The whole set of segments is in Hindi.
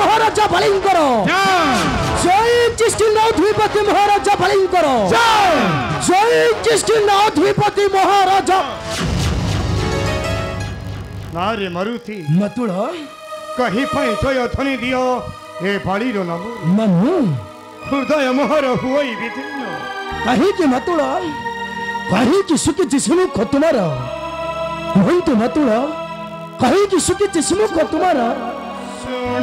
महाराजा बलिंकर जय चिष्टिनाथपति महाराजा बलिंकर जय चिष्टिनाथपति महाराजा नारे मरुथी मतुल कहीं पाई जय ध्वनि दियो ए बाड़ीर नमो मनु हृदय मोहर हुई विधिन्न कहीं कि मतुल कहीं कि सुखी जिसमुख तुम्हार कहतु मतुल कहीं कि सुखी जिसमुख तुम्हार सुन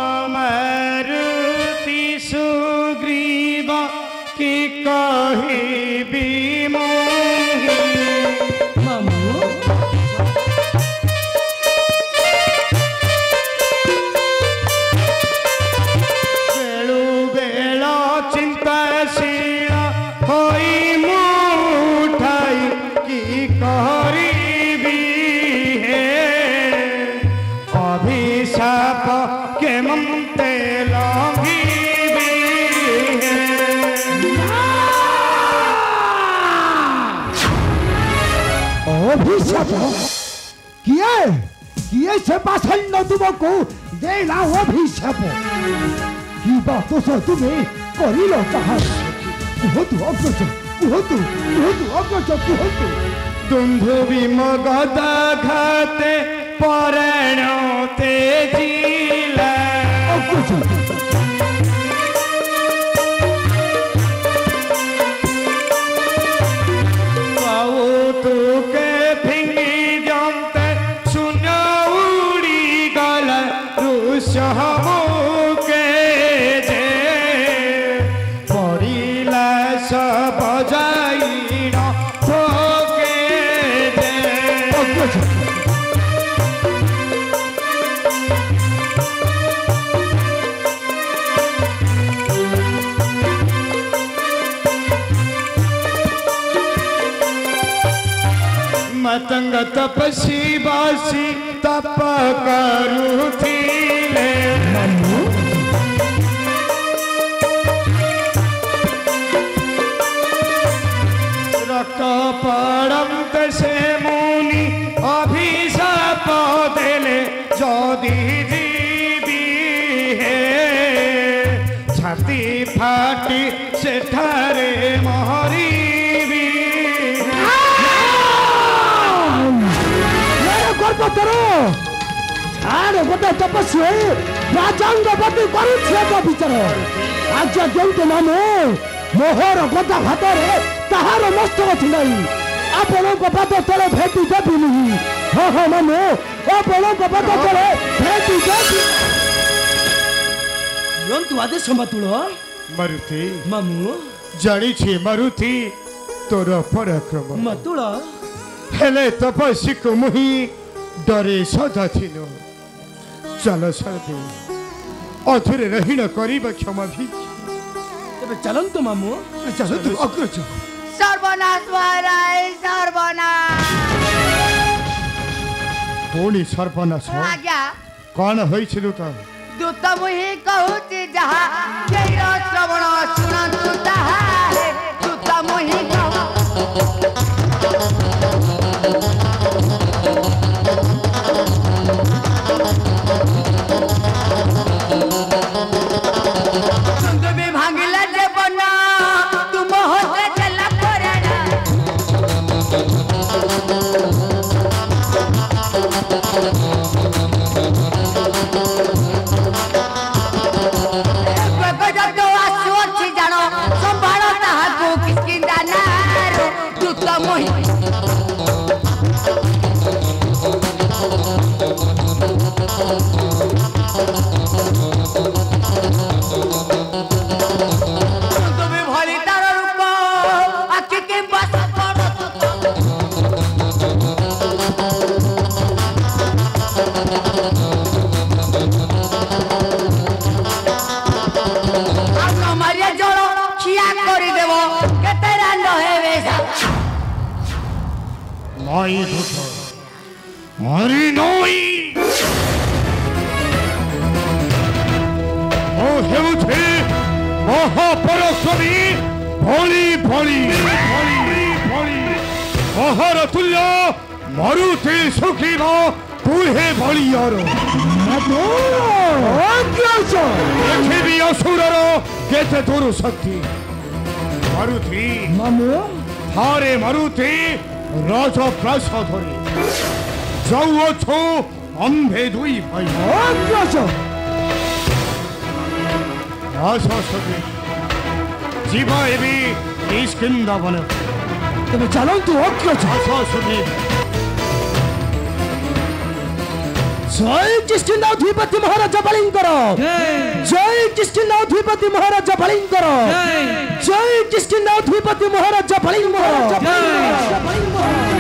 मारुति सुग्रीव कि कहिबी मोहि मामू बेलु बेला चिंताशील होई मुठाई कि करिबी हे अभिशाप के ममते लंघिबी हे अभिशाप किए किए से पाषाण्य तुमको देला अभिशाप की बात से तुम्हें करिलो कहा कुहतु अग्रज कुहतु अग्रज कुहतु दुंदुबी मगधा घाते परणते जिला अग्रज तुके फिंगी जमते सुन उड़ी गल रुसहमुके जे परिला सब जाइन ठोके जे मतंग तपसी बासी तप करुथिले रक्त पड़ंत से मुनि अभिशाप देले जदि जीवी हे छाती फाटी सेठारे महरीबी गोटे तपस्वी राजांग बदली कर विचार आज जो माने मोहर गदा हाथरे ताहार मस्तक छिड़ाई आपण पद तले भेटी देवी नहीं हाँ हाँ माने आपण पद तले भेटी देवी आदेश मतुल मरुथी मामू जानी छे मरुथी तोर पराक्रम मतुल हेले तपस्वी को मुही डरे सदा थिनो चल साथी अथुरे रहीण करिबा क्षमा भी तबे चलंतु मामू चलंतु अग्रज सर्वनाश महाराज सर्वनाश कोणी सर्वनाश आज्ञा कौन होइछिलु त दूत मुहि कहूची जहा जय श्रवण सुनंतु ताहा दूत मुहि भांगिला जे बना तुम होते चला पराना जब आसुअछि जानो संभाल ताहाको किसकिंदा नारो दूत मोहि नई दूत हरि नई ओ हेउछे महापराक्रमी भोली भोली भोली भोली महार तुल्य मरुथी सुखी तुहे भोली यारो पृथ्वी असुरर केते तोर शक्ति मारुति मामू थारे मारुति राज प्रासादरे जाउछौ अम्भे दुई भाई आशा सके जीवा एबी किष्किंधा बने तबे चलन्तु अग्रज आशा सके जय किष्किंधाधिपति महाराजा बलिंगर जय किष्किंधाधिपति महाराजा बलिंगर जय किष्किंधाधिपति महाराजा बलिंगर